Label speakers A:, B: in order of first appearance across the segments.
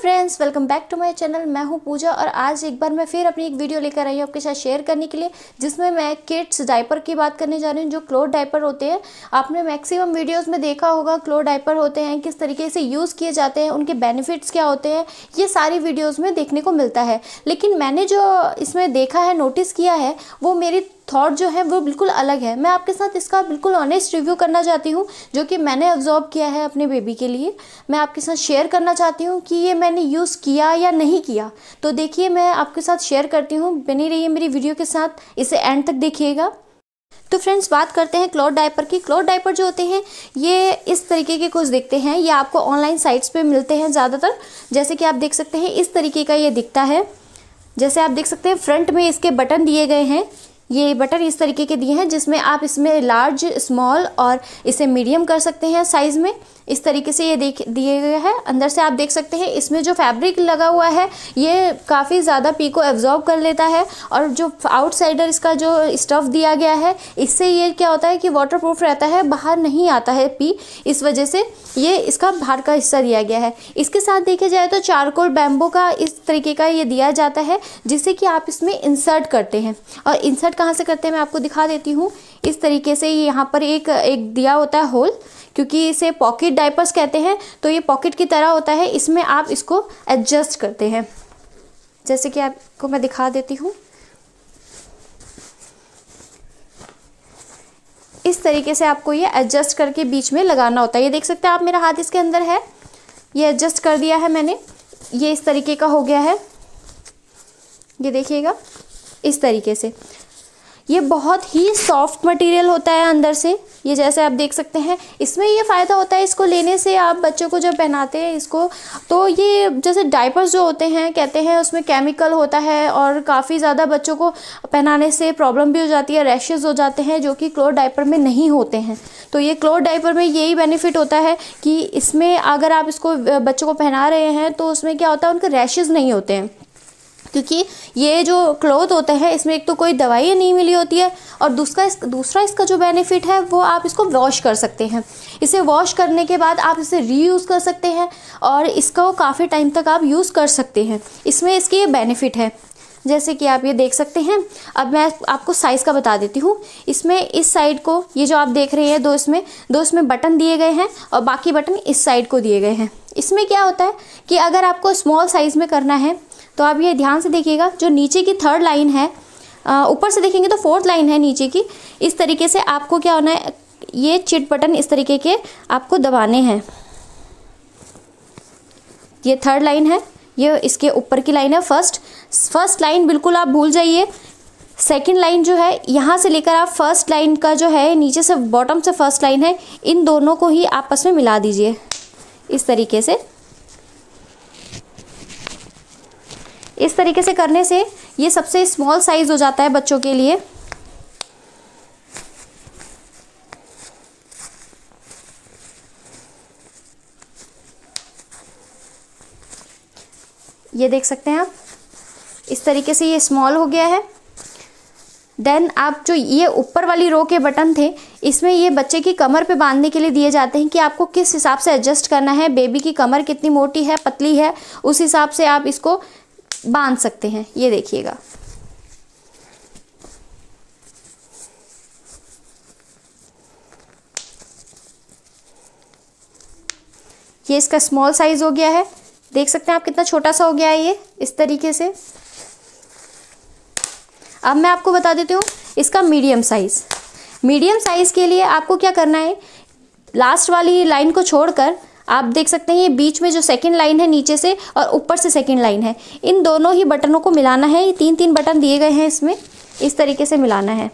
A: Friends, welcome back to my channel. मैं हूं पूजा और आज एक बार मैं फिर अपनी एक वीडियो लेकर आई हूं आपके साथ शेयर करने के लिए, जिसमें मैं किड्स डायपर की बात करने जा रही हूं। जो क्लोथ डायपर होते हैं, आपने मैक्सिमम वीडियोस में देखा होगा क्लोथ डायपर होते हैं, किस तरीके से यूज़ किए जाते हैं, उनके बेनिफिट्स क्या होते हैं, ये सारी वीडियोज़ में देखने को मिलता है। लेकिन मैंने जो इसमें देखा है, नोटिस किया है, वो मेरी थॉट जो है वो बिल्कुल अलग है। मैं आपके साथ इसका बिल्कुल ऑनेस्ट रिव्यू करना चाहती हूँ, जो कि मैंने ऑब्जर्व किया है अपने बेबी के लिए। मैं आपके साथ शेयर करना चाहती हूँ कि ये मैंने यूज़ किया या नहीं किया। तो देखिए, मैं आपके साथ शेयर करती हूँ, बनी रहिए मेरी वीडियो के साथ, इसे एंड तक देखिएगा। तो फ्रेंड्स, बात करते हैं क्लॉथ डायपर की। क्लॉथ डायपर जो होते हैं ये इस तरीके के कुछ दिखते हैं। ये आपको ऑनलाइन साइट्स पे मिलते हैं ज़्यादातर। जैसे कि आप देख सकते हैं, इस तरीके का ये दिखता है। जैसे आप देख सकते हैं, फ्रंट में इसके बटन दिए गए हैं। ये बटन इस तरीके के दिए हैं जिसमें आप इसमें लार्ज, स्मॉल और इसे मीडियम कर सकते हैं साइज़ में। इस तरीके से ये दिए गए हैं। अंदर से आप देख सकते हैं, इसमें जो फैब्रिक लगा हुआ है ये काफ़ी ज़्यादा पी को एब्जॉर्ब कर लेता है। और जो आउटसाइडर इसका जो स्टफ़ दिया गया है, इससे ये क्या होता है कि वाटरप्रूफ रहता है, बाहर नहीं आता है पी। इस वजह से ये इसका बाहर का हिस्सा दिया गया है। इसके साथ देखा जाए तो चारकोल बैम्बो का इस तरीके का ये दिया जाता है, जिससे कि आप इसमें इंसर्ट करते हैं। और इंसर्ट कहाँ से करते हैं मैं आपको दिखा देती हूँ। इस तरीके से यहाँ पर एक दिया होता है होल, क्योंकि इसे पॉकेट डायपर्स कहते हैं, तो ये पॉकेट की तरह होता है। इसमें आप इसको एडजस्ट करते हैं, जैसे कि आपको मैं दिखा देती हूँ। इस तरीके से आपको ये एडजस्ट करके बीच में लगाना होता है। ये देख सकते हैं आप, मेरा हाथ इसके अंदर है, ये एडजस्ट कर दिया है मैंने। ये इस तरीके का हो गया है, ये देखिएगा इस तरीके से। ये बहुत ही सॉफ्ट मटेरियल होता है अंदर से, ये जैसे आप देख सकते हैं। इसमें ये फ़ायदा होता है, इसको लेने से आप बच्चों को जब पहनाते हैं इसको, तो ये जैसे डायपर्स जो होते हैं कहते हैं उसमें केमिकल होता है और काफ़ी ज़्यादा बच्चों को पहनाने से प्रॉब्लम भी हो जाती है, रैशेज़ हो जाते हैं, जो कि क्लॉथ डायपर में नहीं होते हैं। तो ये क्लॉथ डायपर में यही बेनिफिट होता है कि इसमें अगर आप इसको बच्चों को पहना रहे हैं तो उसमें क्या होता है, उनके रैशेज़ नहीं होते हैं। क्योंकि ये जो क्लॉथ होता है इसमें एक तो कोई दवाई नहीं मिली होती है, और दूसरा इसका जो बेनिफिट है वो आप इसको वॉश कर सकते हैं। इसे वॉश करने के बाद आप इसे रीयूज़ कर सकते हैं और इसको काफ़ी टाइम तक आप यूज़ कर सकते हैं। इसमें इसकी ये बेनिफिट है, जैसे कि आप ये देख सकते हैं। अब मैं आपको साइज़ का बता देती हूँ। इसमें इस साइड को, ये जो आप देख रहे हैं, दो इसमें बटन दिए गए हैं और बाकी बटन इस साइड को दिए गए हैं। इसमें क्या होता है कि अगर आपको स्मॉल साइज़ में करना है तो आप ये ध्यान से देखिएगा, जो नीचे की 3rd लाइन है, ऊपर से देखेंगे तो 4th लाइन है नीचे की। इस तरीके से आपको क्या होना है, ये चिट बटन इस तरीके के आपको दबाने हैं। ये 3rd लाइन है, ये इसके ऊपर की लाइन है। फर्स्ट लाइन बिल्कुल आप भूल जाइए। 2nd लाइन जो है, यहाँ से लेकर आप 1st लाइन का जो है, नीचे से बॉटम से 1st लाइन है, इन दोनों को ही आपस में मिला दीजिए इस तरीके से। इस तरीके से करने से ये सबसे स्मॉल साइज़ हो जाता है बच्चों के लिए। ये देख सकते हैं आप, इस तरीके से ये स्मॉल हो गया है। देन आप जो ये ऊपर वाली रो के बटन थे, इसमें ये बच्चे की कमर पे बांधने के लिए दिए जाते हैं कि आपको किस हिसाब से एडजस्ट करना है, बेबी की कमर कितनी मोटी है, पतली है, उस हिसाब से आप इसको बांध सकते हैं। ये देखिएगा, ये इसका स्मॉल साइज हो गया है। देख सकते हैं आप कितना छोटा सा हो गया है ये इस तरीके से। अब मैं आपको बता देती हूँ इसका मीडियम साइज। मीडियम साइज के लिए आपको क्या करना है, लास्ट वाली लाइन को छोड़कर आप देख सकते हैं ये बीच में जो 2nd लाइन है नीचे से, और ऊपर से 2nd लाइन है, इन दोनों ही बटनों को मिलाना है। ये 3 बटन दिए गए हैं इसमें, इस तरीके से मिलाना है।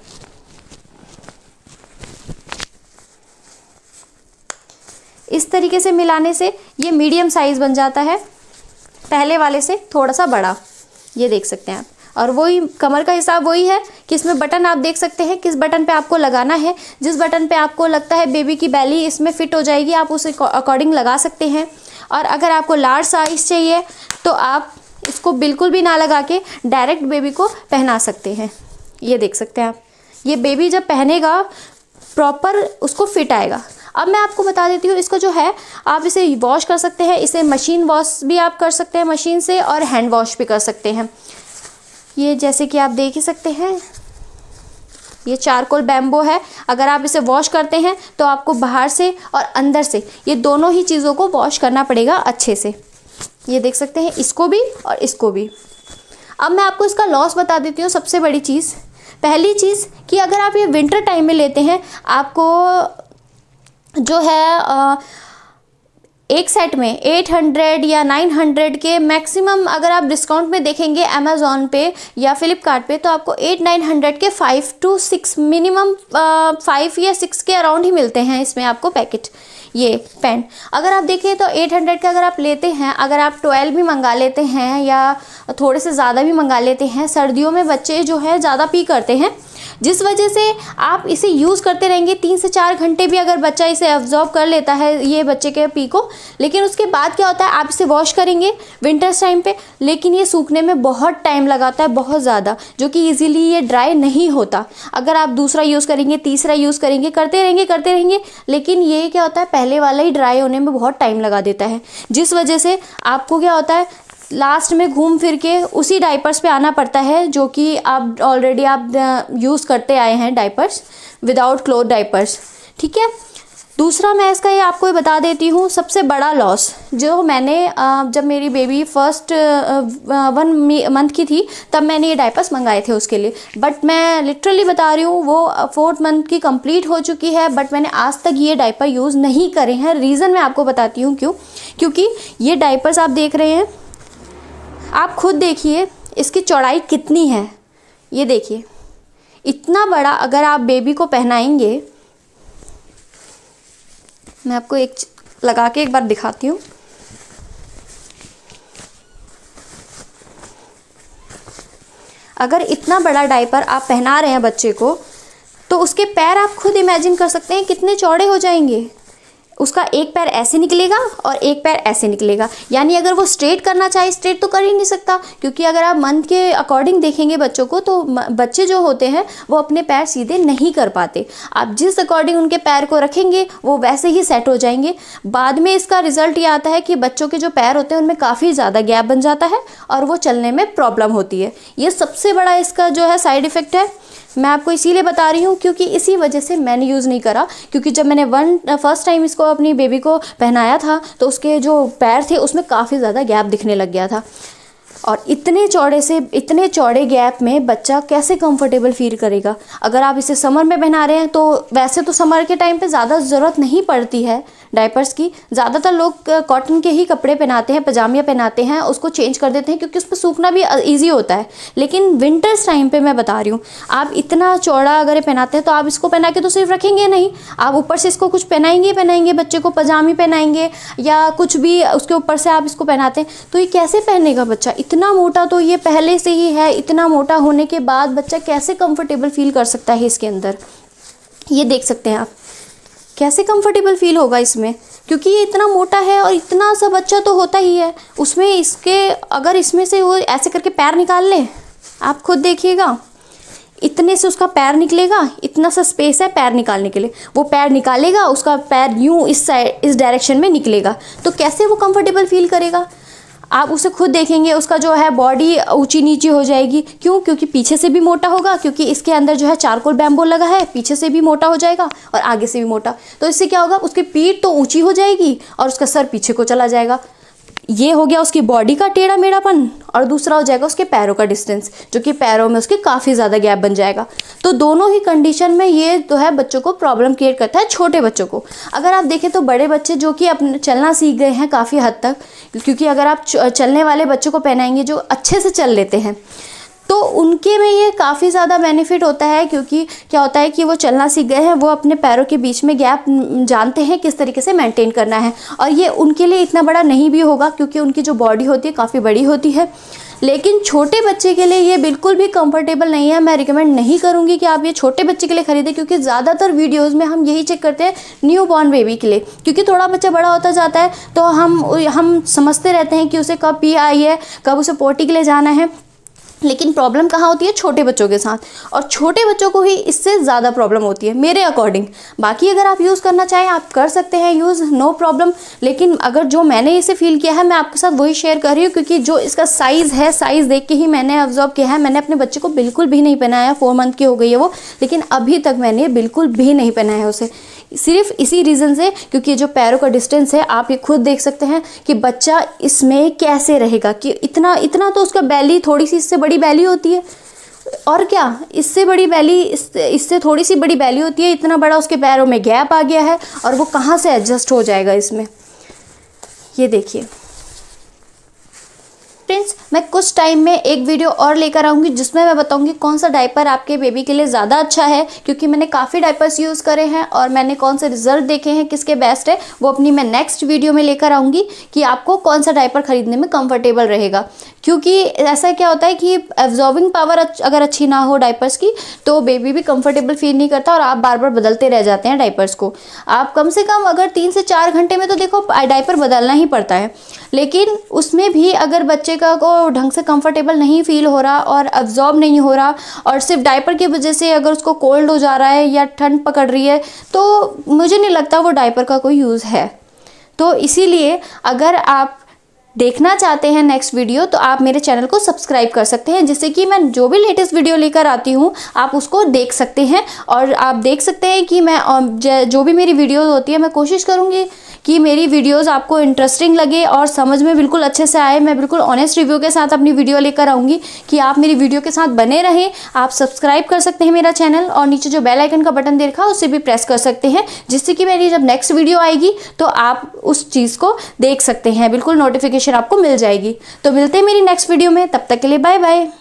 A: इस तरीके से मिलाने से ये मीडियम साइज़ बन जाता है, पहले वाले से थोड़ा सा बड़ा। ये देख सकते हैं आप। और वही कमर का हिसाब वही है कि इसमें बटन आप देख सकते हैं किस बटन पे आपको लगाना है। जिस बटन पे आपको लगता है बेबी की बेली इसमें फिट हो जाएगी, आप उस अकॉर्डिंग लगा सकते हैं। और अगर आपको लार्ज साइज़ चाहिए तो आप इसको बिल्कुल भी ना लगा के डायरेक्ट बेबी को पहना सकते हैं। ये देख सकते हैं आप, ये बेबी जब पहनेगा प्रॉपर उसको फिट आएगा। अब मैं आपको बता देती हूँ इसका जो है, आप इसे वॉश कर सकते हैं, इसे मशीन वॉश भी आप कर सकते हैं मशीन से, और हैंड वॉश भी कर सकते हैं। ये जैसे कि आप देख ही सकते हैं, ये चारकोल बैम्बो है। अगर आप इसे वॉश करते हैं तो आपको बाहर से और अंदर से ये दोनों ही चीज़ों को वॉश करना पड़ेगा अच्छे से। ये देख सकते हैं, इसको भी और इसको भी। अब मैं आपको इसका लॉस बता देती हूँ। सबसे बड़ी चीज़, पहली चीज़ कि अगर आप ये विंटर टाइम में लेते हैं, आपको जो है एक सेट में 800 या 900 के मैक्सिमम, अगर आप डिस्काउंट में देखेंगे अमेज़ॉन पे या फ्लिपकार्ट पे, तो आपको 800-900 के 5 to 6 मिनिमम 5 या 6 के अराउंड ही मिलते हैं इसमें आपको पैकेट। ये पेन अगर आप देखें तो 800 का अगर आप लेते हैं, अगर आप 12 भी मंगा लेते हैं या थोड़े से ज़्यादा भी मंगा लेते हैं, सर्दियों में बच्चे जो है ज़्यादा पी करते हैं, जिस वजह से आप इसे यूज़ करते रहेंगे 3 से 4 घंटे भी अगर बच्चा इसे अब्जॉर्ब कर लेता है ये बच्चे के पी को, लेकिन उसके बाद क्या होता है, आप इसे वॉश करेंगे विंटर्स टाइम पे, लेकिन ये सूखने में बहुत टाइम लगाता है, बहुत ज़्यादा, जो कि इजीली ये ड्राई नहीं होता। अगर आप दूसरा यूज़ करेंगे, तीसरा यूज़ करेंगे, करते रहेंगे, लेकिन ये क्या होता है, पहले वाला ही ड्राई होने में बहुत टाइम लगा देता है, जिस वजह से आपको क्या होता है, लास्ट में घूम फिर के उसी डाइपर्स पे आना पड़ता है जो कि आप ऑलरेडी आप यूज़ करते आए हैं, डाइपर्स विदाउट क्लॉथ डाइपर्स। ठीक है। दूसरा मैं इसका ये आपको बता देती हूँ, सबसे बड़ा लॉस जो मैंने जब मेरी बेबी फर्स्ट 1 मंथ की थी तब मैंने ये डाइपर्स मंगाए थे उसके लिए, बट मैं लिटरली बता रही हूँ वो 4th मंथ की कंप्लीट हो चुकी है, बट मैंने आज तक ये डाइपर यूज़ नहीं करे हैं। रीज़न मैं आपको बताती हूँ क्यों, क्योंकि ये डाइपर्स आप देख रहे हैं, आप खुद देखिए इसकी चौड़ाई कितनी है। ये देखिए इतना बड़ा अगर आप बेबी को पहनाएंगे, मैं आपको एक लगा के एक बार दिखाती हूँ। अगर इतना बड़ा डायपर आप पहना रहे हैं बच्चे को, तो उसके पैर आप खुद इमेजिन कर सकते हैं कितने चौड़े हो जाएंगे। उसका एक पैर ऐसे निकलेगा और एक पैर ऐसे निकलेगा, यानी अगर वो स्ट्रेट करना चाहे स्ट्रेट तो कर ही नहीं सकता, क्योंकि अगर आप मंथ के अकॉर्डिंग देखेंगे बच्चों को तो बच्चे जो होते हैं वो अपने पैर सीधे नहीं कर पाते। आप जिस अकॉर्डिंग उनके पैर को रखेंगे वो वैसे ही सेट हो जाएंगे। बाद में इसका रिजल्ट ये आता है कि बच्चों के जो पैर होते हैं उनमें काफ़ी ज़्यादा गैप बन जाता है और वो चलने में प्रॉब्लम होती है। ये सबसे बड़ा इसका जो है साइड इफ़ेक्ट है। मैं आपको इसीलिए बता रही हूँ क्योंकि इसी वजह से मैंने यूज़ नहीं करा, क्योंकि जब मैंने फर्स्ट टाइम इसको अपनी बेबी को पहनाया था तो उसके जो पैर थे उसमें काफ़ी ज़्यादा गैप दिखने लग गया था, और इतने चौड़े गैप में बच्चा कैसे कंफर्टेबल फील करेगा। अगर आप इसे समर में पहना रहे हैं तो वैसे तो समर के टाइम पे ज़्यादा ज़रूरत नहीं पड़ती है डायपर्स की, ज़्यादातर लोग कॉटन के ही कपड़े पहनाते हैं, पजामियाँ पहनाते हैं, उसको चेंज कर देते हैं क्योंकि उस पर सूखना भी ईजी होता है। लेकिन विंटर्स टाइम पे मैं बता रही हूँ, आप इतना चौड़ा अगर पहनाते हैं तो आप इसको पहना के तो सिर्फ रखेंगे नहीं, आप ऊपर से इसको कुछ पहनाएंगे बच्चे को, पजामी पहनाएंगे या कुछ भी उसके ऊपर से आप इसको पहनाते हैं, तो ये कैसे पहनेगा बच्चा। इतना मोटा तो ये पहले से ही है, इतना मोटा होने के बाद बच्चा कैसे कंफर्टेबल फील कर सकता है इसके अंदर। ये देख सकते हैं आप कैसे कंफर्टेबल फील होगा इसमें, क्योंकि ये इतना मोटा है और इतना सा बच्चा तो होता ही है उसमें। इसके अगर इसमें से वो ऐसे करके पैर निकाल ले, आप खुद देखिएगा, इतने से उसका पैर निकलेगा, इतना सा स्पेस है पैर निकालने के लिए, वो पैर निकालेगा, उसका पैर यूँ इस साइड इस डायरेक्शन में निकलेगा, तो कैसे वो कंफर्टेबल फील करेगा। आप उसे खुद देखेंगे, उसका जो है बॉडी ऊंची नीची हो जाएगी। क्यों? क्योंकि पीछे से भी मोटा होगा, क्योंकि इसके अंदर जो है चारकोल बैम्बो लगा है, पीछे से भी मोटा हो जाएगा और आगे से भी मोटा। तो इससे क्या होगा, उसकी पीठ तो ऊंची हो जाएगी और उसका सर पीछे को चला जाएगा। ये हो गया उसकी बॉडी का टेढ़ा मेढ़ापन, और दूसरा हो जाएगा उसके पैरों का डिस्टेंस, जो कि पैरों में उसके काफ़ी ज़्यादा गैप बन जाएगा। तो दोनों ही कंडीशन में ये तो है बच्चों को प्रॉब्लम क्रिएट करता है, छोटे बच्चों को। अगर आप देखें तो बड़े बच्चे जो कि अपने चलना सीख गए हैं काफ़ी हद तक, क्योंकि अगर आप चलने वाले बच्चों को पहनाएंगे जो अच्छे से चल लेते हैं तो उनके में ये काफ़ी ज़्यादा बेनिफिट होता है, क्योंकि क्या होता है कि वो चलना सीख गए हैं, वो अपने पैरों के बीच में गैप जानते हैं किस तरीके से मेंटेन करना है, और ये उनके लिए इतना बड़ा नहीं भी होगा क्योंकि उनकी जो बॉडी होती है काफ़ी बड़ी होती है। लेकिन छोटे बच्चे के लिए ये बिल्कुल भी कंफर्टेबल नहीं है। मैं रिकमेंड नहीं करूँगी कि आप ये छोटे बच्चे के लिए ख़रीदें, क्योंकि ज़्यादातर वीडियोज़ में हम यही चेक करते हैं न्यू बॉर्न बेबी के लिए, क्योंकि थोड़ा बच्चा बड़ा होता जाता है तो हम समझते रहते हैं कि उसे कब पी आई है, कब उसे पोटी के लिए जाना है। लेकिन प्रॉब्लम कहाँ होती है? छोटे बच्चों के साथ, और छोटे बच्चों को ही इससे ज़्यादा प्रॉब्लम होती है मेरे अकॉर्डिंग। बाकी अगर आप यूज़ करना चाहें आप कर सकते हैं यूज़, नो प्रॉब्लम। लेकिन अगर जो मैंने इसे फील किया है मैं आपके साथ वही शेयर कर रही हूँ, क्योंकि जो इसका साइज़ है, साइज़ देख के ही मैंने ऑब्जर्व किया है। मैंने अपने बच्चे को बिल्कुल भी नहीं पहनाया, 4 मंथ की हो गई है वो, लेकिन अभी तक मैंने बिल्कुल भी नहीं पहनाया उसे, सिर्फ इसी रीज़न से, क्योंकि जो पैरों का डिस्टेंस है आप ये खुद देख सकते हैं कि बच्चा इसमें कैसे रहेगा, कि इतना इतना तो उसका बैली, थोड़ी सी इससे बड़ी बैली होती है, और क्या इससे बड़ी बैली, इससे थोड़ी सी बड़ी बैली होती है, इतना बड़ा उसके पैरों में गैप आ गया है, और वो कहाँ से एडजस्ट हो जाएगा इसमें। ये देखिए फ्रेंड्स, मैं कुछ टाइम में एक वीडियो और लेकर आऊँगी जिसमें मैं बताऊँगी कौन सा डायपर आपके बेबी के लिए ज़्यादा अच्छा है, क्योंकि मैंने काफ़ी डायपर्स यूज़ करे हैं और मैंने कौन से रिजल्ट देखे हैं, किसके बेस्ट है, वो अपनी मैं नेक्स्ट वीडियो में लेकर आऊँगी कि आपको कौन सा डायपर ख़रीदने में कंफर्टेबल रहेगा। क्योंकि ऐसा क्या होता है कि एब्जॉर्बिंग पावर अगर अच्छी ना हो डायपर्स की तो बेबी भी कंफर्टेबल फील नहीं करता और आप बार बार बदलते रह जाते हैं डायपर्स को। आप कम से कम अगर 3 से 4 घंटे में तो देखो डायपर बदलना ही पड़ता है, लेकिन उसमें भी अगर बच्चे का को ढंग से कंफर्टेबल नहीं फील हो रहा और अब्जॉर्ब नहीं हो रहा और सिर्फ डायपर की वजह से अगर उसको कोल्ड हो जा रहा है या ठंड पकड़ रही है, तो मुझे नहीं लगता वो डायपर का कोई यूज़ है। तो इसीलिए अगर आप देखना चाहते हैं नेक्स्ट वीडियो तो आप मेरे चैनल को सब्सक्राइब कर सकते हैं, जिससे कि मैं जो भी लेटेस्ट वीडियो लेकर आती हूँ आप उसको देख सकते हैं। और आप देख सकते हैं कि मैं जो भी मेरी वीडियोस होती है मैं कोशिश करूँगी कि मेरी वीडियोस आपको इंटरेस्टिंग लगे और समझ में बिल्कुल अच्छे से आए। मैं बिल्कुल ऑनेस्ट रिव्यू के साथ अपनी वीडियो लेकर आऊँगी कि आप मेरी वीडियो के साथ बने रहें। आप सब्सक्राइब कर सकते हैं मेरा चैनल और नीचे जो बेल आइकन का बटन दे रखा है उसे भी प्रेस कर सकते हैं, जिससे कि मेरी जब नेक्स्ट वीडियो आएगी तो आप उस चीज़ को देख सकते हैं, बिल्कुल नोटिफिकेशन आपको मिल जाएगी। तो मिलते हैं मेरी नेक्स्ट वीडियो में, तब तक के लिए बाय बाय।